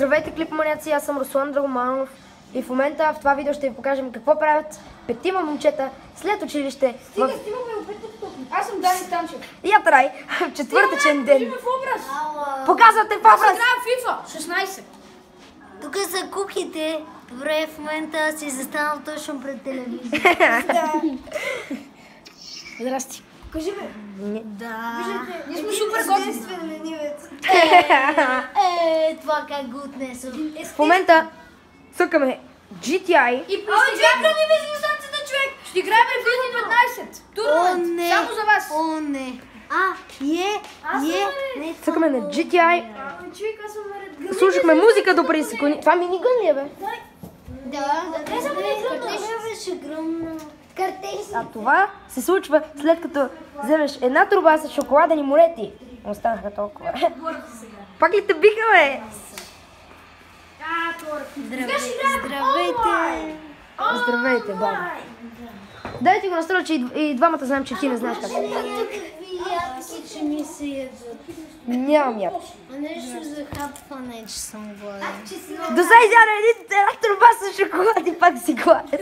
Здравейте, клипманяци, аз съм Руслан Драгоманов и в момента в това видео ще ви покажем какво правят петима момчета след училище. Стига ме опитат тук. Аз съм Дани Станчев. Ятрай, в четвъртъчен ден. В образ. Показвате в Аз образ. играя в FIFA 16. Тук са кухите. Добре, в момента си застанал точно пред телевизията. Здрасти. Кажи ме. Да. Виждате, ние сме супер готини. Това как го отнесох. В момента цъкаме GTI. И постигаме ми визионстанцията, човек. Ще играем в FIFA 15. Турнамент. Само за вас. О, не. Не, Цъкаме на GTI. Човек, аз съм наред. Слушахме музика до преди секунди. Това минигън ли е, бе? Да, беше гръмно. А това се случва след като вземеш една труба с шоколадени молети. Останаха толкова. Пак ли те биха, бе? Здравейте. Здравейте, баба. Дайте го настроя, че и двамата знаем, че ти не знаеш как. Какви ядки, че ми се ядат. Нямам яд. А нещо за хапване, че съм гладен. До сега изяда една труба с шоколад и пак си гладен.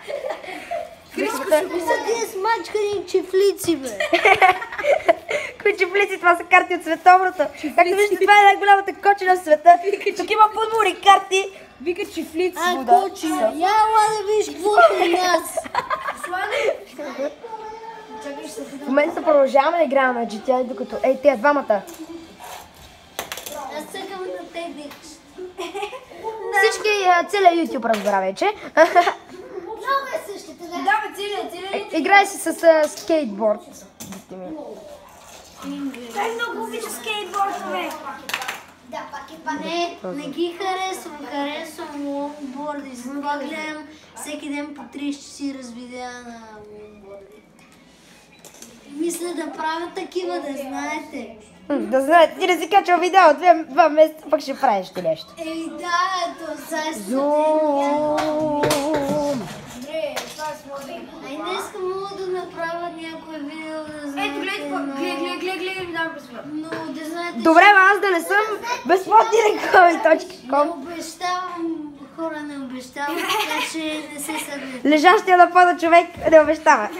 Са тия смачкани чифлици, бе. Кои чифлици, това са карти от световното. Както виждате, това е най-голямата кочина в света. Тук има футболни карти. Вика чифлици. Кочина. Яла да виж какво при нас. В момента продължаваме да играем на GTA, докато... Ей, тези двамата. Аз цъкам на TEDx. Всички, целият YouTube разбра вече. Много е същата, да. Да, бе, целият. Играй си с скейтборд. Той много обича скейтборд, бе. Да, пак не ги харесвам лонгборди. Затова гледам всеки ден по 30 часа видеа на лонгборди. Мисля да правя такива, да знаете. Да знаете, ти не си качвал видео от 2 месеца, пък ще правиш ти нещо. Да, то сега ще Зум. Ай, днеска мога да направя някое видео, да знаете. Ето, гледай, ми дам през това. Но да знаете, Добре, аз да не съм безплатни реклами. не обещавам, хора не обещавам, така че не се събира. Лежащия на пода човек не обещава.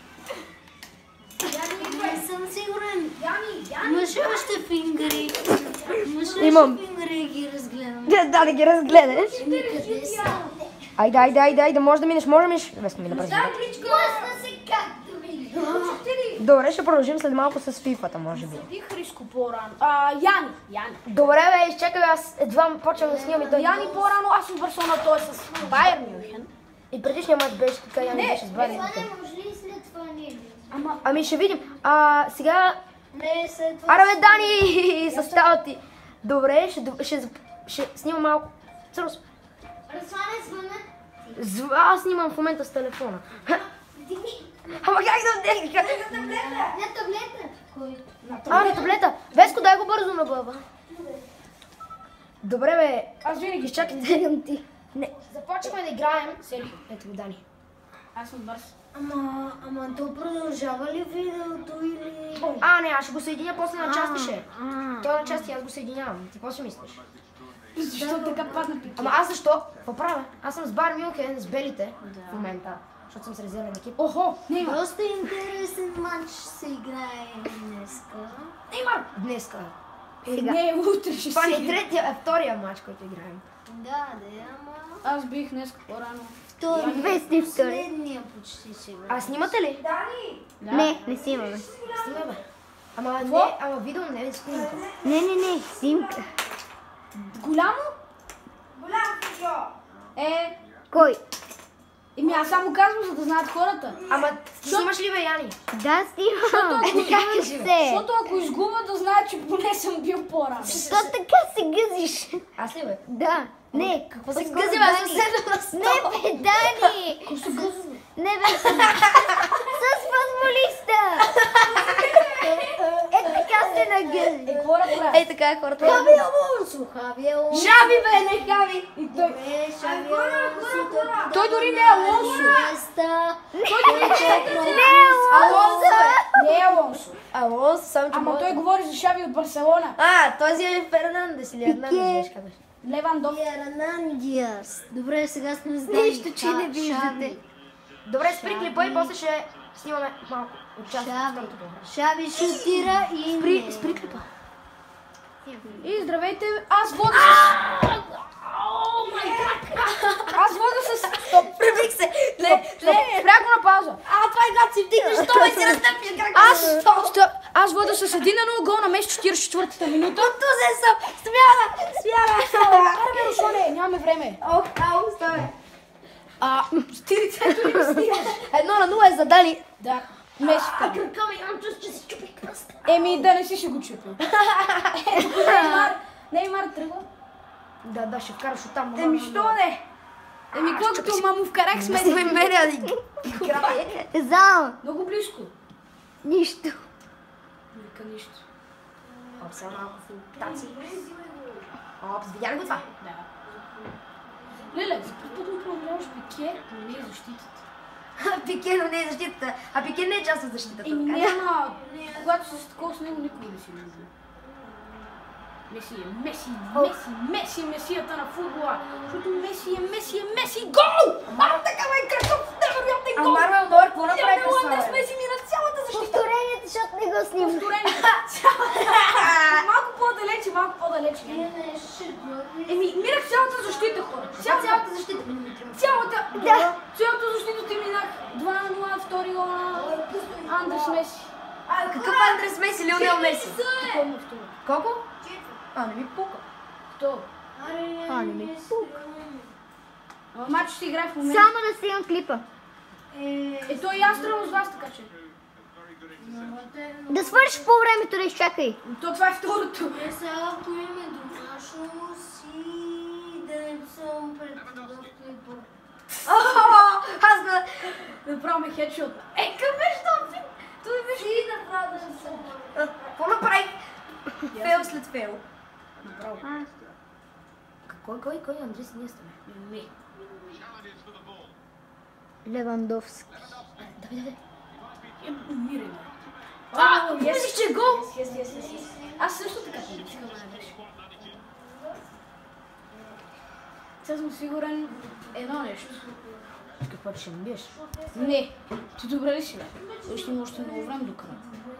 Не съм сигурен. Имаш ли още фингъри? Имам. Фингъри ги разгледам. Да не ги разгледаш. Никъде са. Айде, може да минеш, Без да мина през Дам това. кличка. Плъсна се както види. Добре, ще продължим след малко с FIFA-та, може би. Ти Хриско по-рано. Яни. Добре, бе, изчакай, аз едва почвам да снимам и той. Яни по-рано, аз съм Барселона, той е с Байер Мюнхен. И предишния мач беше така, Яни беше с Байер Това Мюнхен. не може ли след това ние? Ами ще видим. Сега... Не, след това. Аре бе, Дани, състава ти. Добре, ще снимам малко. Църус. Разслане звъна. Аз снимам в момента с телефона. Ама как да вдеха? На таблета. Кой? На таблета. Веско, дай го бързо на баба. Добре, бе. Аз винаги Изчакайте. ти. Не, започваме да играем. Сели, ето го, Дани. Аз съм бърз. Ама то продължава ли видеото или... Не, аз ще го съединя после на части ще. Той на части аз го съединявам. Ти какво си мислиш? Защо така падна пик? Ама аз защо? Какво правя? Аз съм с Байер Мюнхен, с белите в момента. Защото съм с резервен екип. Охо, Неймар. Доста интересен матч се играе днеска. Неймар! Днеска. Сега. Не, утре ще Това си. ни е втория матч, който играем. Да, ама... Аз бих днес по-рано. Последния почти сега. Снимате ли? Не снимаме. Снимаме. Ама видео не е снимка. Не, снимка. Голямо? Кой? Аз само казвам, за да знаят хората. Ама снимаш ли, бе, Яни? Да, снимам. Защото ако изгубя, да знаят, че поне съм бил по-рано. Защо така се гъзиш? Аз ли, бе? Да. Не, Какво се гъзи, бе? Аз съм седна на стол. Не, бе, Дани! Ако се гъзва. Не, бе, с футболиста! Така се нагъзи. Какво да правя? Ей, така е хората. Хави Алонсо. Жаби, бе, не Хави! Добре, Шави Алонсо. Той дори не е Алонсо. Алонсо, бе! Не е Алонсо. Алонсо, само че Ама може. той говори за Шави от Барселона. Този е Фернандес или Ернандес, беше как беше. Левандовски. Ернандиас. Добре, сега сме задали. Нищо, че не виждате. Добре, спри клипа и после ще снимаме малко от част. Шави шутира и... Спри клипа. И здравейте, аз вода с... Аз вода с... Стоп, Прибих се. спрях го на пауза. Това е когато си вдигнеш, що ме си разтъпиш крака. Аз вода с 1-0 гол на Меси 44-та минута. Тузен съм. Смяна. Караме, Руслане, нямаме време. Оставай. Стилицето ли ми стигаш? 1-0 е задали. Да, Меси. Кръка ми, имам чувство, че си чупи кръста. Еми, да не си ще го чупил. Неймар тръгва. Да, ще вкараш оттам. Еми, що не? Еми, колкото маму вкарах сме. Сме мене. Знам. Много близко. Нищо. Вика нищо. Сега малко филтации. Видя ли го това? Да. Леле, за първ път управляваш Пике, но не е защитата. Пике, но не е защитата. А Пике не е част от защитата. Еми няма, когато си такова с него, никой не си любил. Меси е месията на футбола. Защото Меси е Меси. Гол! Такава е красот, невероятен гол! Марвел Дор, какво направи през това? Левандовски Меси мина цялата защита. Повторението, защото не го снимам. Малко по-далече. Еми, мирах цялата защита, хора. Цялата защита. Цялата защита ти минах. 2-0, втори гол на Андрес Меси. Какъв Андрес Меси, Лионел Меси? Какво му второ? Колко? Не ми пука. Второ. Не ми пука. Мачо ще играе в момента. Само да снимам клипа. Той и аз тръгвам с вас, така че. Да свършиш по времето, да изчакай. Това е второто. Сега, ако имаме домашно си, да не съм пред клипа. Аз да... Направо хедшот. Към нещо! Той беше и направо да се съм. Какво направих? Фейл след фейл. Направо. Кой Андрес ние сме? Не. Левандовски. Давай. Умирай. Мислиш, че е гол? Аз също така помислям. Сега съм сигурен едно нещо. Какво ще ме биеш? Не. Ти добре ли си, бе? Още има още много време до края.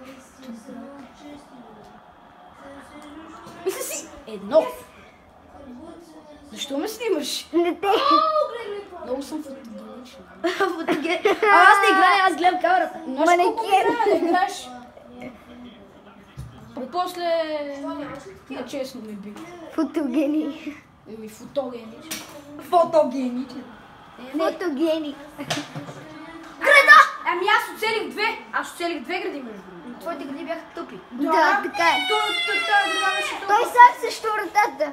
Мисля си едно. Защо ме снимаш? Не те. Много съм фотогенична. Аз не играя, аз гледам камерата. Знаеш колко трябва да играеш? После нечестно ми би. Фотогени. Еми фотогеничен. Фотогеничен. Фотогени. Града! Ами аз оцелих две. Аз оцелих две гради между другото. Твоите гради бяха тъпи. Да, така е. Тази града беше Той толкова. сам срещу вратата.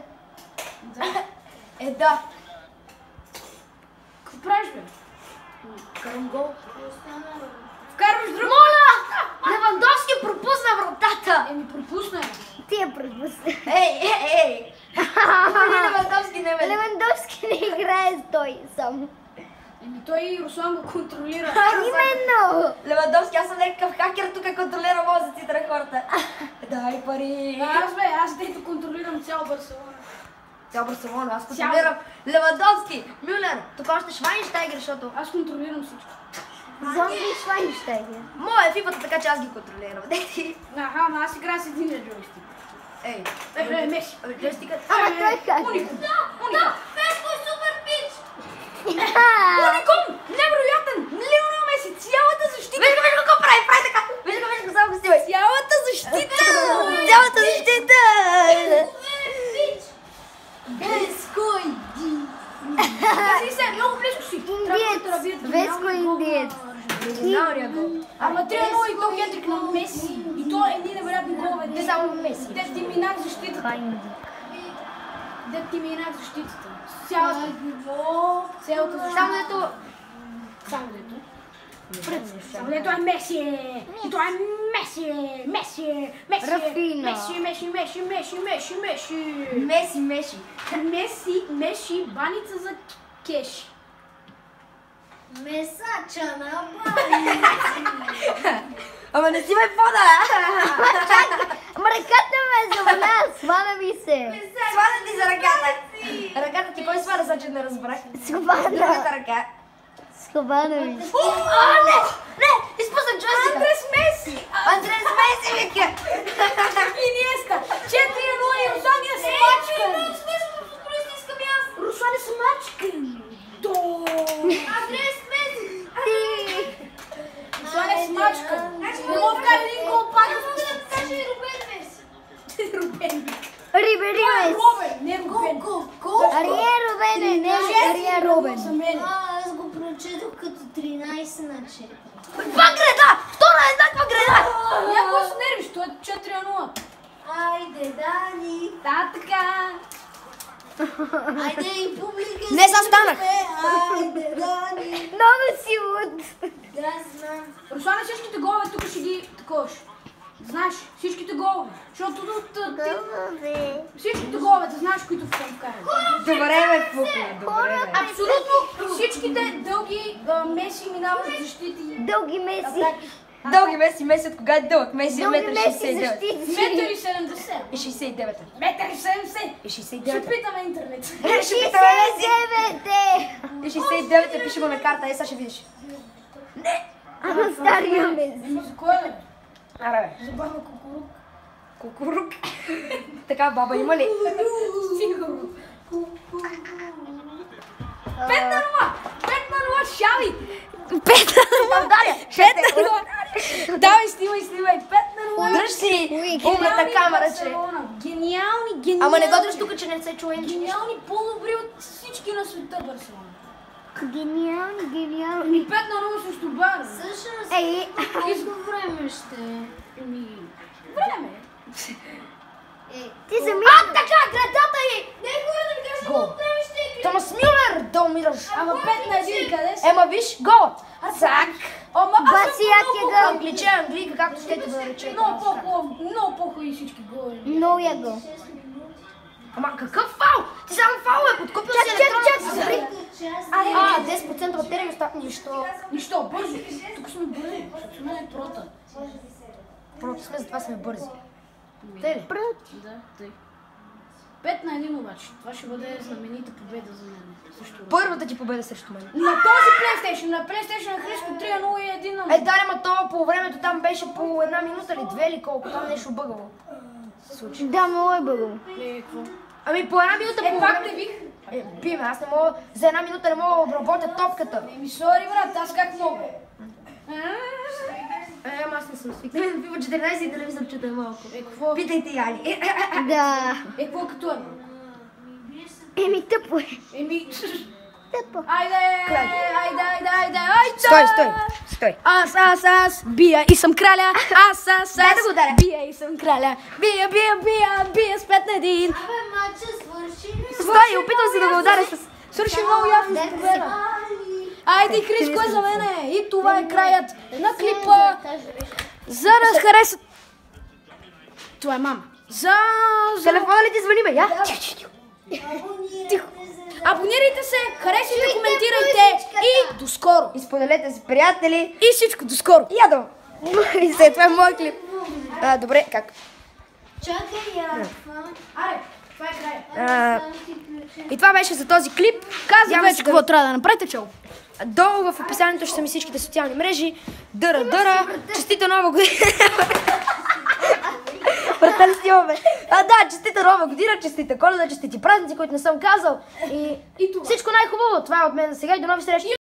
Да. Какво правиш, бе? Карам гол. Вкарваш друг. Моля! Левандовски пропусна вратата. Еми пропусна я. Ти я пропусна. Ей! Левандовски не ме. Левандовски не играе с той сам. Еми той и Руслан го контролира. Именно. Левандовски, аз съм някакъв хакер, тук контролира мозъците на хората. Дай пари. Аз дето контролирам цял Барселона. Цял Барселона, аз контролирам Левандовски, Мюлер, тук още Швайнщайгер, защото... Аз контролирам всичко. Зомби Швайнщайгер. Моя е фифата, така че аз ги контролирам. Аха, ама аз играя с един джойстик. Ей, Меси. джойстикът. Ама той как? Уникум. Феско е супер пич! Уникум! Невероятен! Лионел Меси, цялата защита! Виж го какво прави така! Виж го, само го снимай! Цялата защита! Цялата защита! Веско иди. Си се, много близко си. Индиец. Веско индиец. Оригиналния гол. Ама 3-0 и то хетрик на Меси. И то едни невероятни голове. Не само Меси. Дет ти минах защитата. Дет ти минах защитата. Цялата защита. Само дето... Само дето е Меси! И това е Меси! Рафина. Меси, баница за кеши. Месача на бани. Ама не си ме пода! Ама ръката ме заболя, свана ми се. Свана ти за ръката! Ръката ти кой сваля, за че не разбрах? Скобана. Другата ръка. Скобанович. Не! Не! Изпусна джойстика! Андрес Меси! Андрес Меси, вика! Инеста! 4-0 и Руслан е смачкан! Руслан е смачкан! Андрес Меси. Руслан е смачкан! Не мога да кажа един гол пак! Кажи Рубен Меси. Рубен! Рибери Меси. Робен! Не Рубен! Арие Рубен, не Арие Робен. За мен! Аз го прочетох като 13 на 4. Пак греда! Втора еднаква греда! Някой се нервиш, той е 4-0. Айде, Дани. Така! Айде и публика. Днес аз станах. Айде, Дани. Много си луд! Да, знам. Руслан, всичките голове тук ще ги таковаш. Знаеш, всичките голове. Защото всичките голове, да знаеш, които съм вкарали. Добре, бе, Пукле, добре, бе. Абсолютно всичките дълги Меси минават защити. Дълги Меси. Дълги Меси, от кога е дълъг? Меси е Дълги 1,69 Меси м. защити. Метър и 70. И 69. Метър и 70. И Ще 69. питаме интернет. Ще питаме Меси. 69. И 69 пише го на карта, сега ще видиш. Ама стария Меси. Еми за кой е? Аре, За баба Кукурук. кукурук. Така баба има ли? Сигурно. 5-0! 5-0, шали! 5 Даря! 5-0! Давай, снимай! 5-0! Дръж си умната камера, че. Гениални! Ама не го дръж тук, че не се чуе нищо. Гениални, по-добри от всички на света Барселона. Гениални. 5-0 срещу Бар. Всъщност, Ей, колко време ще? време. Ти сами. Така, градата е! Не е хора да ми кажеш Гол. колко време ще е. Томас Мюлер, да умираш. Ама 5-1, къде си? Ема виж, гол! Сак! Ама аз съм Басияк е много гол. Англиче, английка, както ще да наречете. много по-хубави всички голи. Много я гол. Ама какъв фал? Ти само фал е, подкупил си електронната си. А, 10% от терен остат нищо. Нищо, бързо. Тук сме бързи, защото сме не прота. Просто сме, затова сме бързи. Те ли? Да, тъй. 5-1 обаче. Това ще бъде знаменита победа за мен. Също. Първата ти победа срещу мен. На този PlayStation, на PlayStation на Христо 3-0 и 1 на Е, да, ама то по времето там беше по една минута или две или колко, там нещо бъгало. Се случи. Да, много е бъгъл. какво? Ами по една минута по Пак време... те бих. Биме, аз не мога, за една минута не мога да обработя топката. Еми, сори, брат, аз как мога? Ама аз не съм свикнал. Пива 14 и телевизор чута малко. Какво? Питайте Яли. Да. Какво като е? Еми, тъпо е. Еми, Тъпо. айде! Стой. Аз, бия и съм краля. Дай да го ударя. Бия и съм краля. Бия с 5-1. Абе, матча свърши. Стой, опитвам се да го ударя с... Свърши много ясно с победа. Айде, Криско е за мене. И това е краят на клипа. За да харесат... Това е мама. За... Телефона ли ти звъни, бе? Я? Абонирайте се, харесайте, коментирайте и до скоро. И споделете с приятели. И всичко, до скоро. Ядо! И след това е моят клип. Добре, как? Чакай, Аре, това е края. И това беше за този клип. Казвай вече какво трябва да направите, чао. Долу в описанието ще са ми всичките социални мрежи. Дъра. Честита нова година. Брата ли снимаме? Да, честита нова година, честита Коледа, честити празници, които не съм казал. И всичко най-хубаво. Това е от мен за сега и до нови срещи.